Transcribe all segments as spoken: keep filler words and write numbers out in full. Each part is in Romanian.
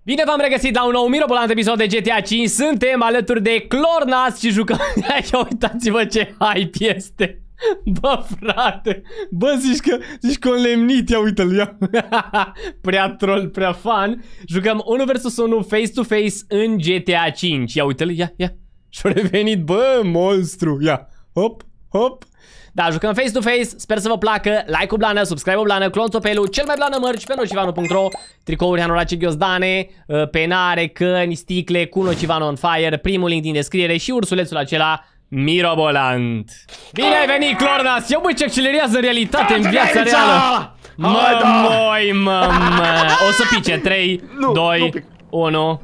Bine v-am regăsit la un nou mirobolant episod de G T A cinci. Suntem alături de Clornas și jucăm... Ia uitați-vă ce hype este. Bă, frate. Bă, zici că, zici că o lemnit. Ia uite-l, ia. Prea troll, prea fan. Jucăm unu versus unu face-to-face în G T A cinci. Ia uite-l, ia, ia. Și-a revenit, bă, monstru. Ia, hop, hop. Da, jucăm face-to-face, sper să vă placă. Like cu blană, subscribe cu blană, clon topelu, cel mai blană mărci pe nocivanu punct ro. Tricouri Hanorace Ghiozdane, penare, căni, sticle cu Nocivanu on fire. Primul link din descriere și ursulețul acela mirobolant. Bine ai venit, Clornas! Eu băi ce accelerează în realitate, în viața reală. Mă, moi, mă, mă. O să pice, trei, doi, unu.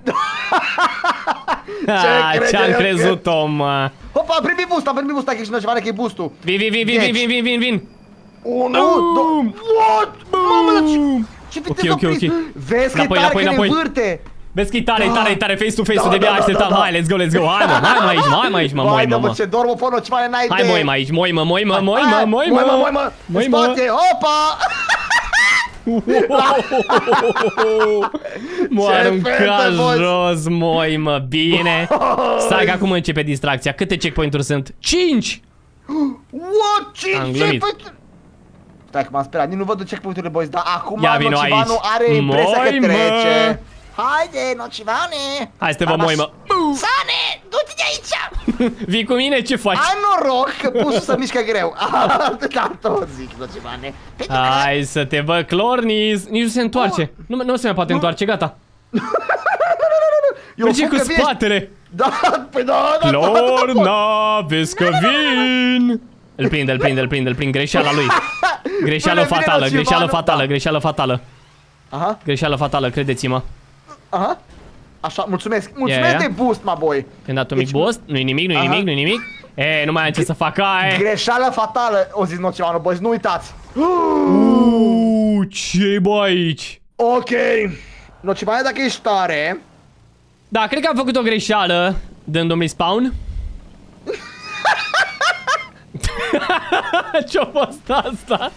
Ce-am crezut-o, mă. Hopa, primi boost, am primit boost, că ești Nocivanu, că e boost-ul. Vin, vin, vin, vin, vin, vin, vin, vin. Unu, doi, what? Mamă, ce viteză ok, ok. Vezi că e tare, că ne învârte. Vezi că e tare, e tare, e tare, face-to-face-ul de abia așteptam. Hai, let's go, let's go. Hai, mă, hai, mă, aici, hai, mă, aici, mă, moi, mă, mă. Ce dorm, mă, Nocivanu, n-ai idee. Hai, moi, mă, aici, moi, mă, moi, mă, moi, mă, moi, mă. Moi, mă, moi, mă, în spate, hopa. M-a aruncat jos, moi, mă, bine. Stai că acum începe distracția. Câte checkpoint-uri sunt? cinci! What? cinci checkpoint-uri? Stai că m-am speriat, nici nu văd checkpoint-urile, boys, dar acum Nocivanu are impresia că trece. Haide, Nocivane! Hai să te vă, moi, mă. Sane, du-te de aici! Vii cu mine? Ce faci? Ai noroc că busul să mișcă greu. Atâta tot zic, Nocivane. Hai să te vă, Clornis. Nici nu se întoarce. Nu, nu se mai poate întoarce, gata. Merge cu spatele. Da, păi da, da, Clorna, vezi că vin. Îl prinde, îl prinde, îl prinde, îl prind. Greșeala lui. Greșeală fatală, greșeală fatală, greșeală fatală. Aha. Greșeală fatală, credeți-mă. Aha. Așa, mulțumesc. Mulțumesc de boost, mă, boy. Când dat un mic boost, nu-i nimic, nu-i nimic, nu-i nimic. E, nu mai am ce să fac, aia. Greșeală fatală, o zis Nocivanu, boys, nu uitați. Uuuu, ce-i bă aici? Ok. Nocivanu, dacă ești tare. Da, cred că am făcut o greșeală dându-mi spawn. Ce-a fost asta?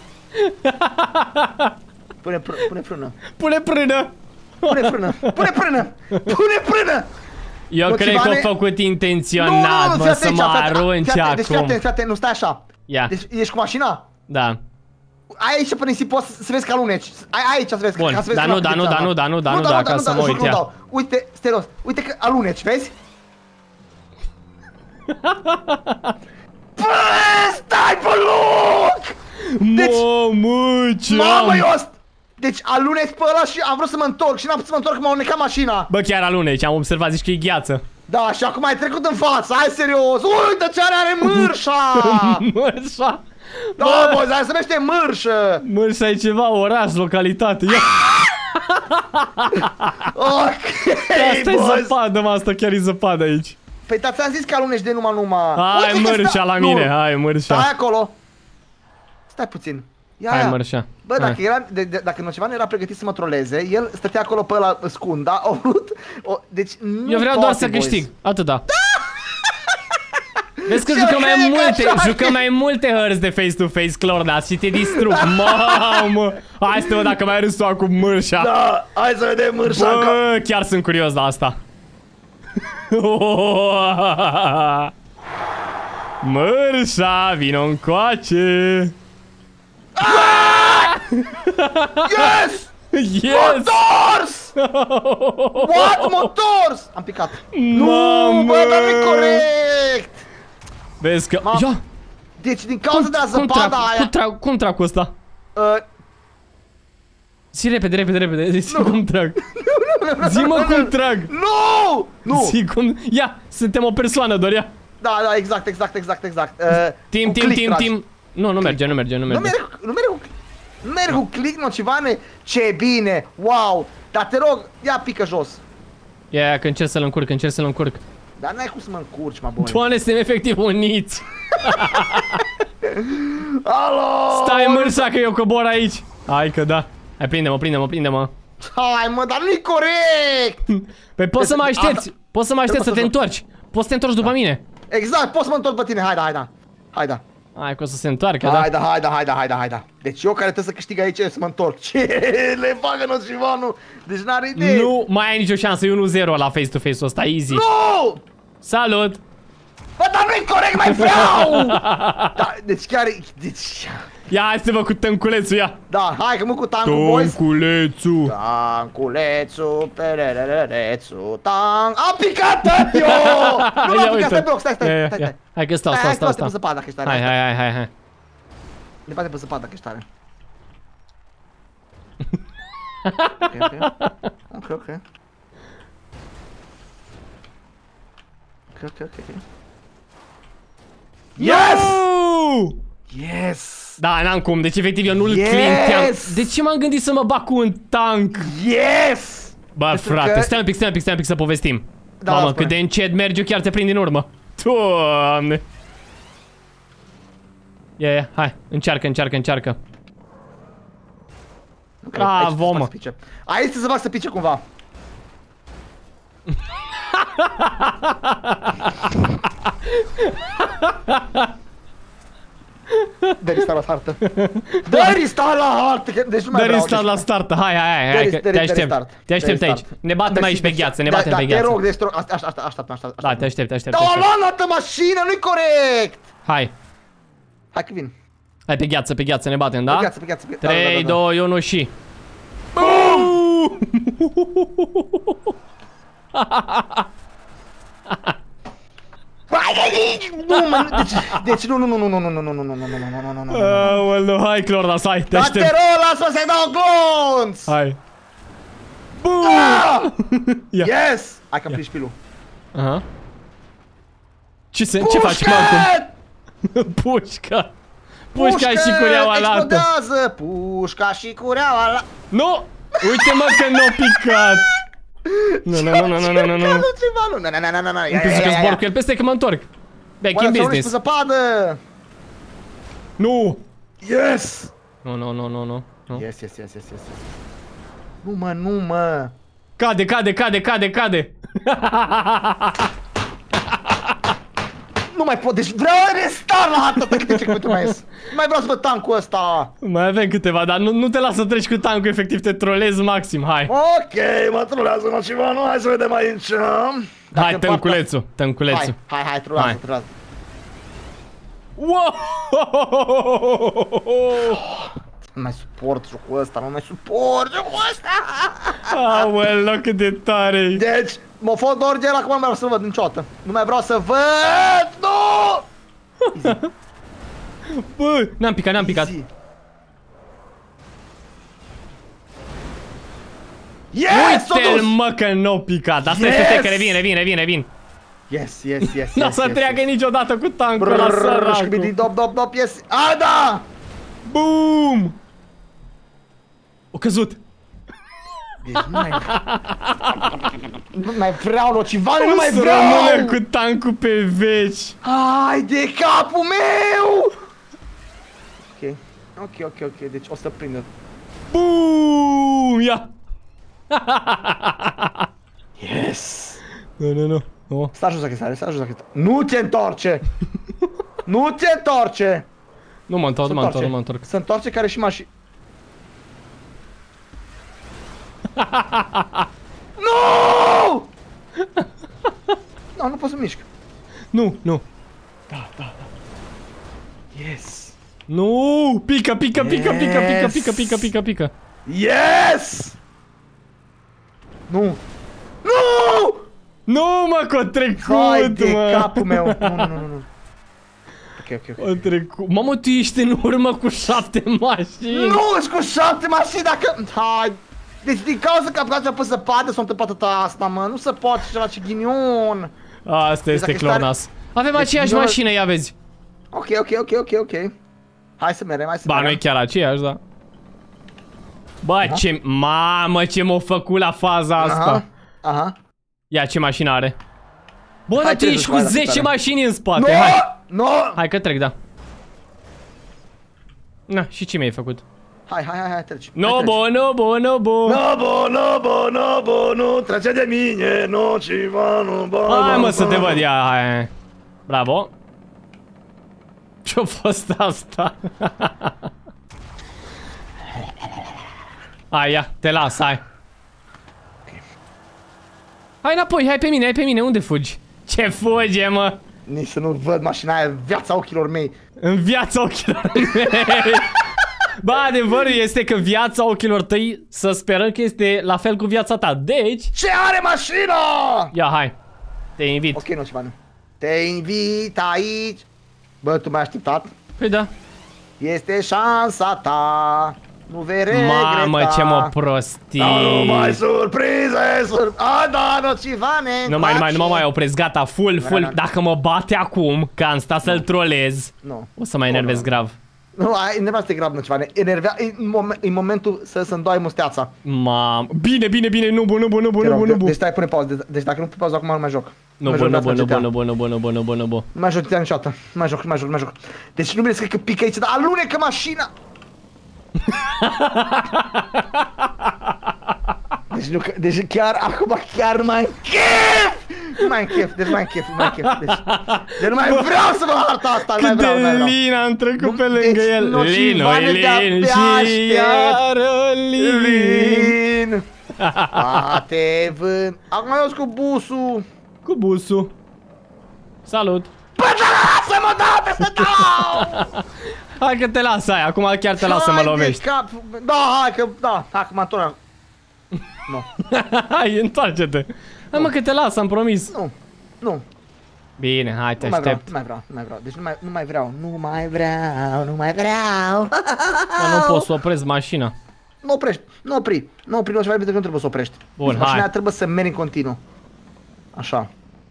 Pune, pr pune frână. Pune frână. Pune frână. Pune frână. Pune frână. Eu Nocivane... cred că a făcut intenționat, nu, nu, nu, mă, să mă arunce acum. Deci fii atent, fii atent, nu stai așa. Ia. Deci ești cu mașina? Da. Ai aici până nisip, poți să vezi că aluneci. Ai aici să vezi. Bun, ca să vezi dar nu, dar nu, dar nu, dar nu, dar nu, dar ca să mă uit, ia. Uite, Steros, uite că aluneci, vezi? Bă, stai pe loc! Deci, mamă, ce mamă, eu deci aluneci pe ăla și am vrut să mă întorc și n-am putut să mă întorc, m-a unecat mașina. Bă, chiar aluneci, am observat, zici că e gheață. Da, și acum ai trecut în față, hai serios. Uite ce are, are mârșa. Mârșa? Da, bă, dar se numește mârșă. Mârșa e ceva, oraș, localitate. Ia. Ok, asta e zăpadă, mă, asta chiar e zăpadă aici. Păi, dar ți-am zis că aluneci de numai numai. Hai mârșa la mine, hai mârșa. Stai acolo. Stai puțin. Ia, hai ia. Mărșa. Bă, dacă, era, de, de, dacă Nocivanu era pregătit să mă troleze, el stătea acolo pe ăla scunda, o vrut, o, deci nu eu vreau doar să boys. câștig, atâta. Da! Vezi că jucăm mai multe, jucăm mai multe hărți de face-to-face, Clornas, și te distrug. Mamă! Hai să te văd dacă mai râs tu acum Mărșa. Da, hai să vedem Mărșa. Bă, chiar sunt curios de asta. Mărșa, vino încoace. Ah! Yes! Yes! Motors! What? Motors! Am picat. Mamă! Nu, bă, dar nu-i corect! Vezi că... Ia! Deci din cauza de la zăpada aia... Cum trag, cum trag cu ăsta? Uh... Zi repede, repede, repede, zi cum trag. Zi-mă cum trag. Nu! Nu! Zi cum... Ia, suntem o persoană doar, ia. Da, da, exact, exact, exact, exact. Tim, tim, tim, tim. Nu, nu merge, nu merge, nu merge. Nu merge, nu merge cu... Nu merge cu click, Nocivane. Ce bine, wow. Dar te rog, ia pică jos. Ia, ia, că încerc să-l încurc, încerc să-l încurc. Dar n-ai cum să mă încurci, mă, boi. Doamne, suntem efectiv uniți. Alo! Stai, Mărșa, că eu cobor aici. Hai că da. Hai, prinde-mă, prinde-mă, prinde-mă. Hai, mă, dar nu-i corect. Păi poți să mă aștepți, poți să mă aștepți să te întorci. Poți să te întorci după mine. Exact, poți să mă întorc pe tine, hai da, hai da. Hai da. Hai că o să se întoarcă, hai, da? Hai, da, hai, da, hai, da, hai, da. Deci eu care trebuie să câștig aici, să mă întorc. Ce le bagă nocivanul? Deci n-are idee. Nu mai ai nicio șansă, e unu zero la face-to-face-ul ăsta, easy. Nu! Salut! Bă, dar nu-i corect, mai vreau! Da, deci chiar e... Deci... Ia, hai să vă cu tânculețul, ia! Da, hai că mă cu tancul, boys! Tânculețul! Tanculețul, perererețul, tank... Am picat, tătiu! Nu l-am picat, stai pe loc, stai, stai, stai, stai. Hai că stau, stau, stau, stau. Hai, hai, hai, hai, hai, hai, hai, hai, hai. Ne bate pe zăpadă, că ești tare. Ok, ok. Ok, ok. Ok, ok, ok. Yes! Yes! Da, n-am cum, deci efectiv eu nu-l clinteam. De ce m-am gândit să mă bag cu un tank? Yes! Bă, frate, stai un pic, stai un pic, stai un pic să povestim. Mamă, cât de încet mergi, eu chiar te prind din urmă. Doamne! Ia, ia, hai, încearcă, încearcă, încearcă. Bravo, mă! Aici să se fac să pice cumva. Dă restart la hartă. Dă restart la hartă. Deci nu mai vreau. Dă restart la start. Hai, hai, hai, hai, te aștept. Te aștept aici. Ne batem aici pe gheață, ne batem pe gheață. Te rog, deci te rog, aștept, aștept, aștept. Da, te aștept, te aștept. Da, o luat la altă mașină, nu-i corect. Hai. Hai că vin. Hai pe gheață, pe gheață ne batem, da? Pe gheață, pe gheață. trei, doi, unu și... Nu, mă, deci, deci nu, nu, nu, nu, nu, nu, nu, nu, nu, nu, nu, nu, nu, nu, nu, Aoleu, hai, Clornas, hai, te aștept. Da, te rog, lasă-mă să-i dau glonț! Hai. Boom! Yes! Hai că-mi plici pilul. Aha. Ce se, ce faci, Malcolm? Pușca! Pușca și cureaua la altă. Explodează! Pușca și cureaua la... Nu! Uite-mă că n-o picat! Nu, nu, nu, nu, nu, nu, nu, nu. Nu, nu, nu, nu, nu, nu. Îmi păi că zbor cu el peste că mă întorc. Back in business. Zăpadă! Nu! Yes! Nu, nu, nu, nu, nu. Yes, yes, yes, yes, yes. Nu, mă, nu, mă. Cade, cade, cade, cade, cade. Nu mai pot, deci vreau restart la hartă pe câte checkpoint-uri mai ies. Nu mai vreau să văd tankul ăsta. Mai avem câteva, dar nu, nu te las să treci cu tankul, efectiv te trolezi maxim, hai. Ok, mă trolează mă ceva, nu, hai să vedem aici. Dacă hai, tânculețul, poartă... tânculețul. Hai, hai, hai, trolează, trolează. Wow! Nu mai suport jocul ăsta, nu mai suport jocul ăsta. Aoleu, cât de tare. Deci, mă fot orice el, acum nu mai vreau să văd niciodată. Nu mai vreau să văd, nu! Bă, n-am picat, n-am picat. Yes, uite-l mă că n-o picat. Asta yes! Este care vin, revin, revin, revin. Yes, yes, yes, n-o să treacă niciodată cu tankul la săracul. Dop, dop, dop, yes. A, da! Boom! O căzut. Deci nu mai... Nu mai vreau, Locivane, nu mai vreau! Rămâne cu tankul pe veci. Hai de capul meu! Ok, ok, ok, ok, deci o să prindă. Boom! Ia! Yes! Nu, nu, nu. Oh. Stai jos dacă stare, stai jos dacă stare. Nu te întorce! Nu te întorce! Nu mă întorc, nu mă întorc, nu mă întorc. Se întoarce care și mașini. Nu! Nu, nu pot să mișc. Nu, nu. Da, da, da. Yes! Nu! Pică, pică, pică, pică, pică, pică, pică, pică, pică. Yes! Nu! Nu! Nu, mă, că-o trecut, hai de mă! capul meu! Nu, nu, nu, nu. Ok, ok, ok. O trecut. Mamă, tu ești în urmă cu șapte mașini! Nu, ești cu șapte mașini dacă... Hai! Deci din cauza că apucați pe zăpadă s-a întâmplat toată asta, mă. Nu se poate ceva, ce ghinion. Asta este Clornas. Avem aceeași mașină, ia vezi. Ok, ok, ok, ok, ok. Hai să merem, hai să merem. Ba, nu e chiar aceeași, da. Bă, ce... Mamă, ce m-a făcut la faza asta. Aha. Ia, ce mașină are. Bă, dar tu ești cu zece mașini în spate, hai. Nu! Hai că trec, da. Na, și ce mi-ai făcut? Hai, hai, hai, hai, treci. No, bo, no, bo, no, bo. No, bo, no, bo, no, bo, nu trece de mine, no, ceva, nu, bo, hai, mă, să te văd, ia, hai. Bravo. Ce-a fost asta? Hai, ia, te las, hai. Hai înapoi, hai pe mine, hai pe mine, unde fugi? Ce fuge, mă? Nici să nu văd mașina aia în viața ochilor mei. În viața ochilor mei. Bă, adevărul este că viața ochilor tăi, să sperăm că este la fel cu viața ta. Deci... Ce are mașina? Ia, hai. Te invit. Ok, nu ceva nu. Te invit aici. Bă, tu m-ai așteptat? Păi da. Este șansa ta. Nu vei regreta. Mamă, ce mă prostii. Nu mai surprize, sur... A, da, nocivane. Nu mai, nu mai, nu mă mai opresc, gata, full, full. Dacă mă bate acum, că am stat să-l trolez, nu. O să mă enervez grav. Nu, enervează-te grav, nocivane. Enervea, în, momen, în momentul să să-mi doi musteața. Mam, bine, bine, bine, nu bu, nu bu, nu bu, nu bu, nu bu. Deci stai, pune pauză. Deci dacă nu pune pauză acum, nu mai joc. Nu bu, nu bu, nu bu, nu bu, nu bu, nu bu, nu bu, nu bu. Nu mai joc niciodată. Nu mai joc, nu mai joc, nu mai joc. Deci nu mi-e că pică aici, dar alunecă mașina. Deci, nu, deci chiar acum chiar nu mai am chef! Nu mai am chef, deci nu mai am chef, nu mai am chef. Deci, deci nu mai vreau să mă harta asta, nu mai vreau, nu mai vreau. Cât de lin am trecut pe lângă deci, el. Lin, oi lin și iară lin. A-te vând. Acum eu cu busul. Cu busul. Salut. Bă, da, lasă-mă, da, pe să dau! Hai că te las aia, acum chiar te las să mă lovești. Cap. Da, hai că, da, hai că mă întorc. Nu. Hai, întoarce-te. Hai mă că te las, am promis. Nu, nu. Bine, hai, te nu aștept. Nu mai vreau, nu mai vreau, deci nu mai, nu mai vreau, nu mai vreau, nu mai vreau. Dar nu pot să opresc mașina. Nu oprești, nu opri, nu opri, nu știu, pentru că nu trebuie să oprești. Bun, deci, hai. mașina trebuie să mergi în continuu. Așa.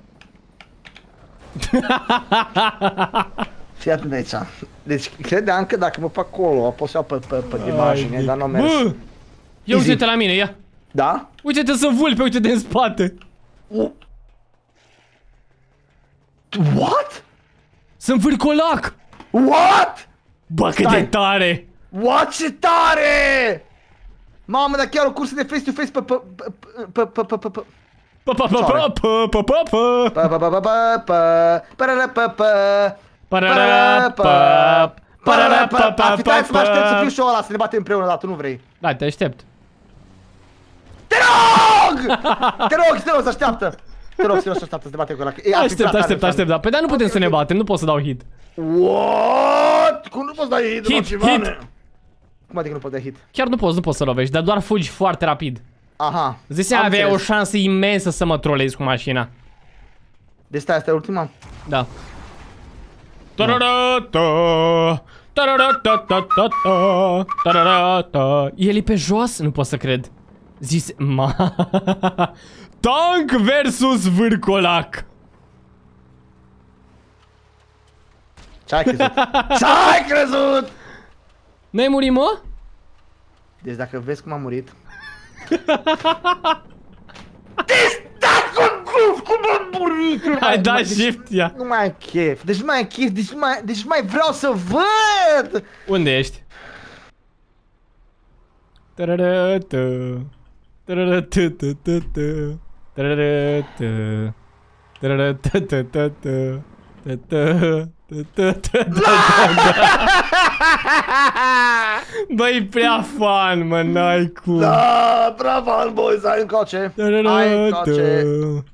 Fii atent aici. Deci credeam că dacă mă fac acolo, pot să iau pe, pe, pe imagine, dar nu mers. Bă! Ia uite-te la mine, ia! Da? Uite-te să vulpe, uite-te în spate! Uh. What? Sunt vârcolac! What? Bă, cât de tare! What, ce tare! Mamă, dar chiar o cursă de face-to-face pe pe pe pe pe pe pe Pa pa pa pa pa pa pa pa pa pa pa pa pa pa pa pa Parara pa parara pa pa pa pa. Aștept să fiu și eu ăla, să ne batem împreună, dar tu nu vrei. Da, te aștept. Te rog! Te rog, te rog, să așteaptă. Te rog, să așteaptă să ne batem cu ăla. Aștept, aștept, aștept, da. Păi dar nu putem să ne batem, nu pot să dau hit. What? Cum nu poți da hit? Hit, hit. Cum adică nu poți da hit? Chiar nu poți, nu poți să lovești, dar doar fugi foarte rapid. Aha. Îți dai seama, aveai o șansă imensă să mă trolezi cu mașina. Deci stai, asta e ultima? Da. El e pe jos? Nu pot să cred. Zis... Ma... Tank versus vârcolac. Ce-ai crezut? Ce-ai crezut? N-ai murit, mă? Deci dacă vezi cum am murit... Deci dacă cum am murit! Hai, da shift, ia. Nu mai am chef, deci nu mai am chef, deci nu mai, deci nu mai vreau să văd! Unde ești? Tararată. Tararată. Tararată. Tararată. Băi, prea fan, mă, n-ai cum. Da, prea fan, boys, hai încoace. Hai încoace.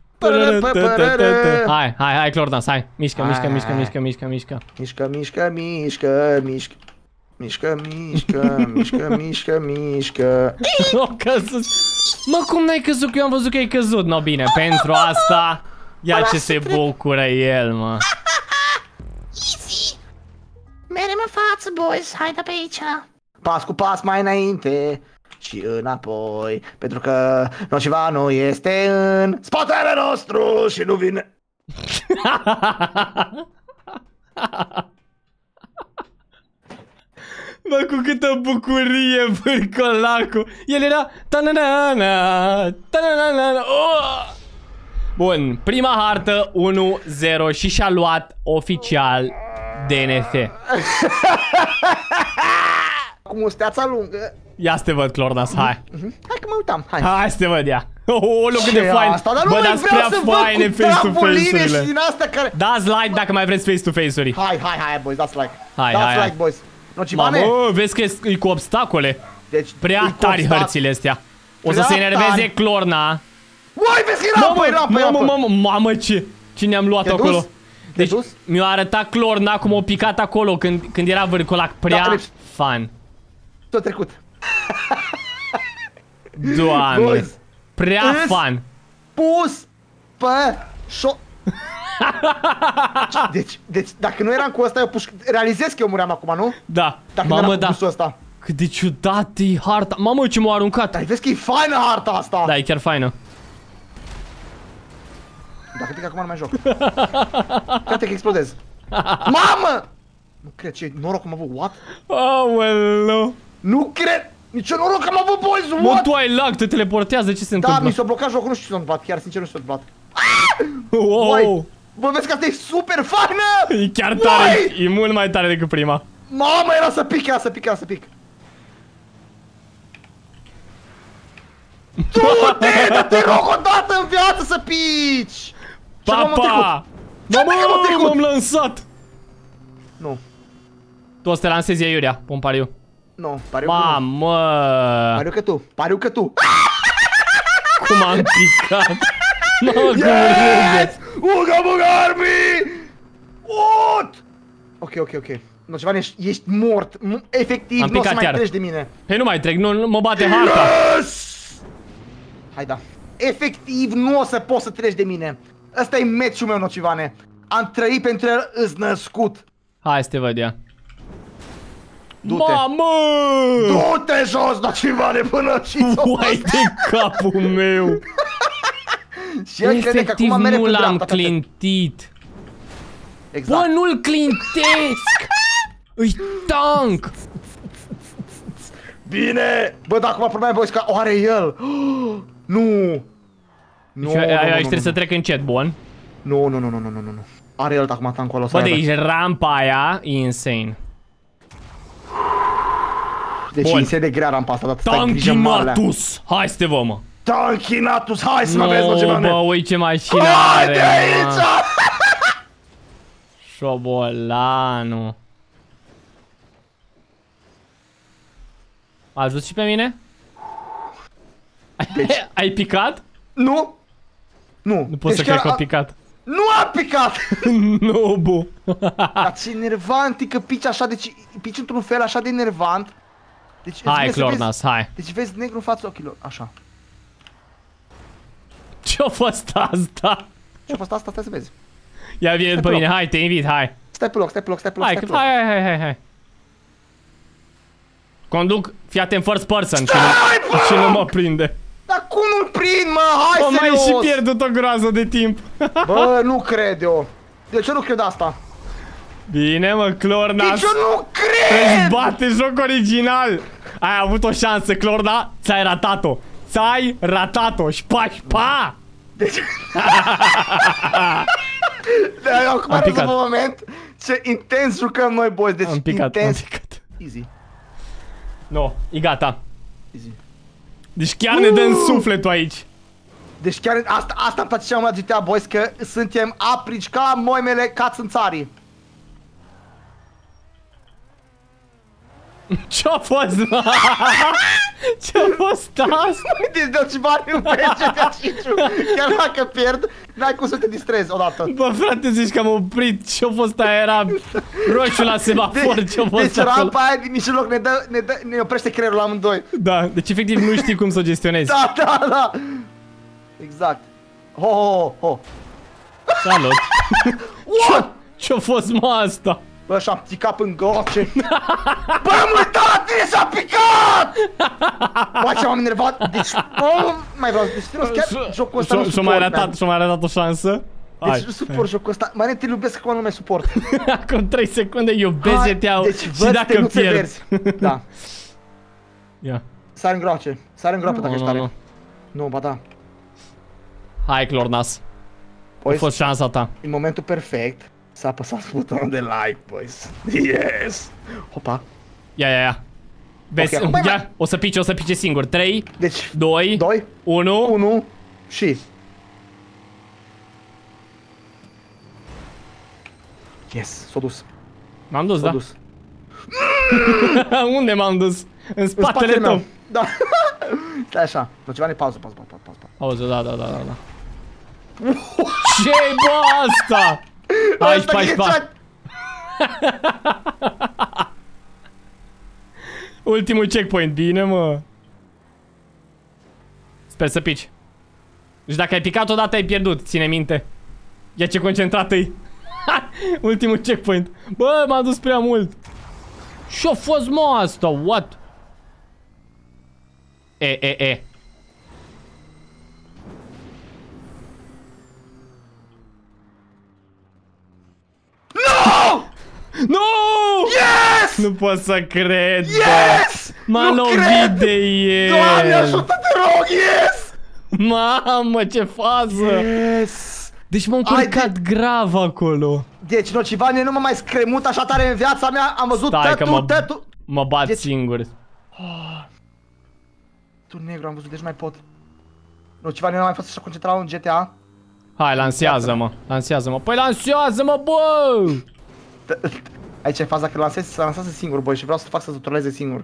Hai, hai, hai, Clordans, hai. Mișcă, mișcă, mișcă, mișcă, mișcă, mișcă. Mișcă, mișcă, mișcă, mișcă. Mișcă, mișcă, mișcă, mișcă, mișcă. O căzut. Mă, cum n-ai căzut? Că eu am văzut că ai căzut. No, bine, pentru asta ia ce se bucură el, mă. Easy. Merem în față, boys, hai de pe aici. Pas cu pas mai înainte și înapoi, pentru că Nocivanu este în spatele nostru și nu vine. Bă, cu câtă bucurie vârcolacul. El era ta-na-na-na, ta-na-na-na. Oh! Bun, prima hartă unu zero și și-a luat oficial D N F. Cu musteața lungă. Ia să te văd, Clornas, hai. Hai că mă uitam, hai. Hai să te văd, ia. Oh, loc de fain. Asta, dar nu bă, mai dați vreau prea să faine văd cu face-to-face-urile. și din astea care... Dați like dacă mai vreți face-to-face-uri. Hai, hai, hai, boys, dați like. Hai, dați hai, like, hai. boys. Nocivane? Mamă, vezi că e cu obstacole. Deci, Prea tari hărțile astea. O să Prea se enerveze tari. Clorna. Uai, vezi că e rampă, e rampă, e mamă, rampă. mamă, mamă, ce? Ce ne-am luat Te-ai acolo? dus? Deci, dus? mi-a arătat Clorna cum o picat acolo când, când era vârcolac. Prea Da, fan. s-a trecut. Doamne. Boys, Prea îs fan. pus pe șo... Deci, deci, dacă nu eram cu ăsta, eu puș... realizez că eu muream acum, nu? Da. Dacă nu Mamă, eram cu da. busul ăsta. Cât de ciudat e harta. Mamă, ce m-a aruncat. Dar vezi că e faină harta asta. Da, e chiar faină. Dacă zic acum nu mai joc. Cred că explodez. Mamă! Nu cred, ce noroc am avut, what? Aoleu. Nu cred! Nici eu noroc am avut, boys, Mă, what? tu ai lag, te teleportează, ce se Da, întâmplă? mi s-a blocat jocul, nu știu ce s-a întâmplat, chiar sincer nu știu ce s-a întâmplat. Wow. Bă, vezi că asta e super faină! E chiar tare, Uai! e mult mai tare decât prima. Mamă, era să pic, era să pic, era să pic. Du-te, dă-te rog o dată în viață să pici! Papa! Mamă, m-am lansat! Nu, Tu o să te lansezi aiurea, pun pariu. nu, pariu că nu. Mamă! Pariu că tu, pariu că tu. Cum am picat! Mamă, cum râde! Yes! Uga buga army! What? Ok, ok, ok. Nocivane, ești, ești mort. M efectiv, Am nu o să picat mai iar. treci de mine. Păi nu mai trec, nu, nu mă bate harta. Yes! Hai da. Efectiv, nu o să poți să treci de mine. Ăsta e meciul meu, Nocivane. Am trăit pentru el, îs născut. Hai să te văd, ia. Du-te. Mamă! Du-te jos, Nocivane, până și Uai de capul meu! Și el crede că Efectiv acum mere nu pe l-am dreapta. clintit. Exact. Bă, nu-l clintesc! Îi tank! Bine! Bă, dar acum problema e, boys, că o are el. Nu! Nu, Și aici trebuie să trec încet, bun. Nu, nu, nu, nu, nu, nu, nu. Are el acum tankul ăla. Bă, deci rampa aia e insane. Deci Bun. e insane de grea rampa asta, dar stai grijă mare. Tanchinatus! Hai să te văd, mă! Tanchinatus, hai să mă vezi, No, Nocivane! bă, ui ce mașină Hai are, de aici! mă! Șobolanu! A ajuns și pe mine? Deci- Ai picat? Nu! Nu! Nu pot să cred că a picat. Nu a picat! Nu, bu! Dar ce enervant e că pici așa, deci pici într-un fel așa de enervant. Deci, îți Hai, vine să Clornas, vezi- hai! Deci vezi negru în fața ochilor, așa. Ce-a fost asta? Ce-a fost asta? Stai să vezi. Ia vine după pe mine, loc. hai, te invit, hai! Stai pe loc, stai pe loc, stai pe loc, Hai, stai că- pe loc. hai, hai, hai, hai, hai! Conduc, fii atent, first person și Stai, nu, bă! și nu mă prinde. Dar cum nu-l prind, mă? Hai, Am mai serios! și pierdut o groază de timp. Bă, nu cred eu. De ce nu cred asta? Bine, mă, Clornas. Deci eu nu Îți cred! bate joc original. Ai avut o șansă, Clorna. Ți-ai ratat-o. Ți-ai ratat-o. Șpa, șpa. Deci... Dar eu acum Am arăt picat. un moment ce intens jucăm noi, boys. Deci Am picat, am intens. picat. Easy, No, e gata. easy. Deci chiar ne dăm sufletul aici. Deci chiar asta, asta îmi place cea mai la G T A, boys, că suntem aprici ca moimele, ca țânțarii. Ce-a fost, mă? Ce-a fost asta? Deci de ceva nu pe G T A cinci. Chiar dacă pierd, n-ai cum să te distrezi odată. Bă, frate, zici că am oprit. Ce-a fost aia? Era roșu la semafor. Ce-a fost Deci acolo? rampa aia din mijloc ne, dă, ne, dă, ne oprește creierul la amândoi. Da, deci efectiv nu știi cum să o gestionezi. Da, da, da. Exact. Ho, ho, ho. Salut. What? Ce-a fost, mă, asta? Bă, și-am picat în goce. Bă, am uitat, tine s-a picat! Bă, ce m-am enervat. Deci, bă, mai vreau, deci trebuie chiar jocul ăsta nu Și-a suport, mai man. arătat, și-a mai arătat o șansă. Deci nu suport jocul ăsta. Mai te iubesc acum nu mai suport. Acum trei secunde iubesc Hai, G T A-ul deci și văd dacă steluțe pierd. verzi. Da. Ia. Sar în groace. Sar în groapă dacă Nu, ești nu, tare. nu. Nu, ba da. Hai, Clornas. A Boys, fost șansa ta. în momentul perfect să apăsați butonul de like, boys. Yes! Hopa. Ia, ia, ia. Vezi, okay, ia, mai... o să pice, o să pice singur. trei, deci, doi, doi, unu. unu și... Yes, s-a dus. M-am dus, da? Dus. Unde m-am dus? În spatele în tău. Da. Stai așa. Nu ceva ne pauză, pauză, pauză, pauză. Pauză, da, da, da, da, da. Ce-i bă asta? Aici, pe aici, pe. Ultimul checkpoint, bine, mă. Sper să pici. Deci dacă ai picat odată, ai pierdut, ține minte. Ia ce concentrat-i. Ultimul checkpoint. Bă, m-a dus prea mult. Ce-a fost, mă, asta? What? E, e, e. No! Nu! Yes! Nu pot să cred, yes! M-a lovit de el. Doamne, ajută-te, rog, yes! Mamă, ce fază! Yes! Deci m-am încurcat de... grav acolo. Deci, Nocivane nu m-a mai scremut așa tare în viața mea. Am văzut Stai tătu, mă, tătu. Mă bat deci... singur. Oh. Tu negru, am văzut, deci nu mai pot. Nocivane nu am mai fost așa concentrat în G T A. Hai, lansează-mă, lansează-mă. Păi lansează-mă, bă! Aici e faza că lansezi, se lansează singur, băi, și vreau să fac să tutoreze singur.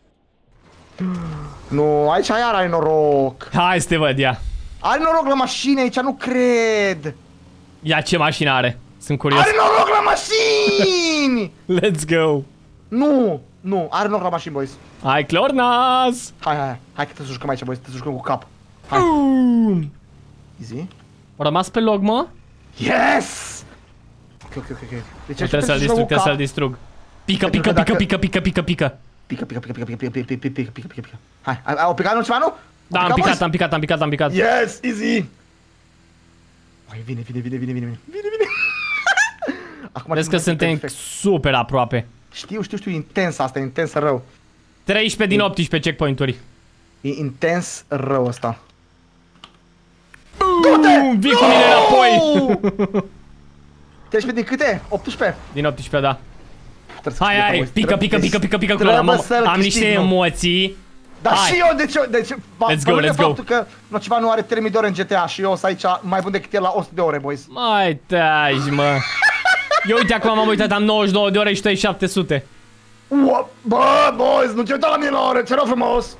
Nu, aici iar ai noroc. Hai să te văd, ia. Are noroc la mașini aici, nu cred. Ia ce mașină are? Sunt curios. Are noroc la mașini! Let's go. Nu, nu, are noroc la mașini, boys. Hai, Clornas! Hai, hai, hai că te să jucăm aici, boys, te să jucăm cu cap. Hai. Um. Easy. A rămas pe loc, mă? Yes! Ok, ok, ok, ok. Deci trebuie să-l distrug, trebuie să-l distrug. Pică, pică, pică, pică, pică, pică, pică. Pică, pică, pică, pică, pică, pică, pică, pică, pică, pică, pică. Hai, au picat nu ceva, nu? Da, am picat, am picat, am picat, am picat. Yes, easy! Hai, vine, vine, vine, vine, vine, vine, vine, vine. Acum vezi că suntem super aproape. Știu, știu, știu, intens asta, intens rău. treisprezece din optsprezece checkpoint-uri. E intens rău ăsta. Du-te! Vii cu mine înapoi! treisprezece din câte? optsprezece? Din optsprezece, da. Hai, hai, pică, pică, pică, pică, pică, pică, am niște emoții. Dar și eu, deci, deci, let's go, let's go. că Nociva nu are trei mii de ore în G T A și eu sunt aici mai bun decât el la o sută de ore, boys. Mai taci, mă. Eu uite acum m-am uitat, am nouăzeci și două de ore și tu ai șapte sute. Bă, boys, nu te uita la mine la ore, ce rău frumos.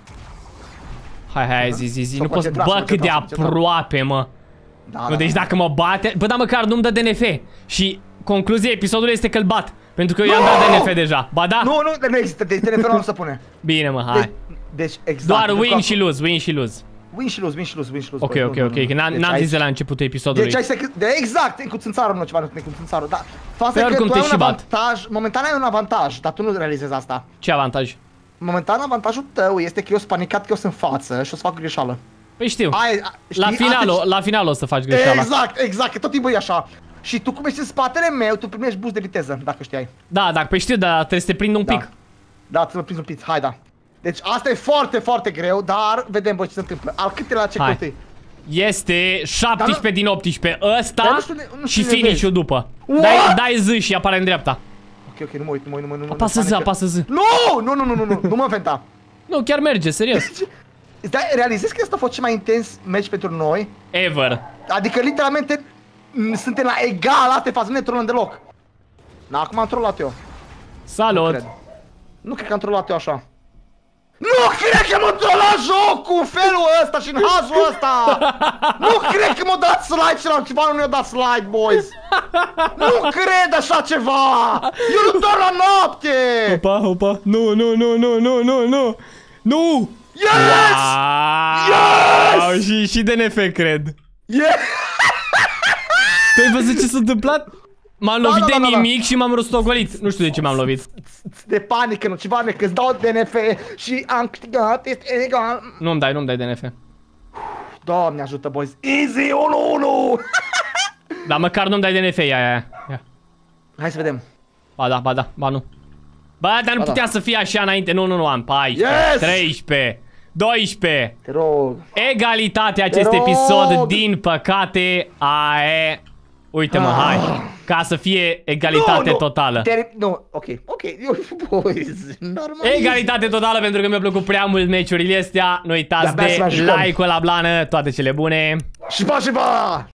Hai, hai, zi, zi, zi, nu poți, bă, cât de aproape, mă. Da, nu, deci dacă mă bate, bă, dar măcar nu-mi dă D N F. Și concluzia episodului este că îl bat. Pentru că eu i-am dat D N F deja. Ba da? Nu, nu, nu există, deci D N F nu se pune. Bine, mă, hai. Deci, exact. Doar win și lose, win și lose. Win și lose, win și lose, win și lose. Ok, ok, ok, că n-am zis de la începutul episodului. Deci ai să... Exact, e cu țânțarul, nu ceva, nu e cu țânțarul, dar... Pe oricum te și bat. Momentan ai un avantaj, dar tu nu realizezi asta. Ce avantaj? Momentan avantajul tău este că eu sunt panicat că eu sunt în față și o să fac greșeală. Păi știu. Ai, știi, la final, la final o să faci greșeala. Exact, exact, că tot timpul e așa. Și tu cum ești în spatele meu, tu primești boost de viteză, dacă știai. Da, da, păi știu, dar trebuie să te prind un da. pic. Da, trebuie să prind un pic, hai, da. Deci asta e foarte, foarte greu, dar vedem, bă, ce se întâmplă. Al câtelea ce căutăi? Este șaptesprezece din optsprezece, ăsta și finish-ul după. Dai, dai Z și apare în dreapta. Ok, ok, nu mă uit, nu mă uit, nu mă uit. Apasă Z, apasă Z. Nu, nu, nu, nu, nu, nu, nu mă inventa. Nu, chiar merge, serios. Dai, realizezi că ăsta a fost cel mai intens match pentru noi? Ever. Adică, literalmente, suntem la egal, alte faze, nu ne trolăm deloc. Na, acum am trollat eu. Salut. Nu cred. Nu cred că am trollat eu așa. Nu cred că m-a trollat jocul în felul ăsta și în hazul ăsta! Nu cred că m-a dat slide și la ceva nu mi-a dat slide, boys! Nu cred așa ceva! Eu nu dorm la noapte! Opa, opa, nu, nu, nu, nu, nu, nu, nu! Nu! Yes! Wow! Yes! Și, și D N F, cred. Yes! Tu ai văzut ce s-a întâmplat? M-am lovit da, de da, da, nimic da. și m-am rostogolit. Nu știu de ce m-am lovit. De panică, nu ceva, că îți dau D N F și am câștigat, este egal. Nu-mi dai, nu-mi dai D N F. Doamne ajută, boys. Easy, unu unu! Dar măcar nu-mi dai D N F, ia, ia, ia. Hai să vedem. Ba da, ba da, ba nu. Ba, dar nu ba putea da. să fie așa înainte. Nu, nu, nu, am paisprezece, yes! treisprezece, doisprezece. Te rog. Egalitatea acest episod, din păcate, a e Uite-mă, hai. Ca să fie egalitate nu, nu. totală. Ter nu, ok, ok. Boys, normal. Egalitate totală pentru că mi-a plăcut prea mult meciurile astea. Nu uitați de like-ul la blană, toate cele bune. Și pa, și pa!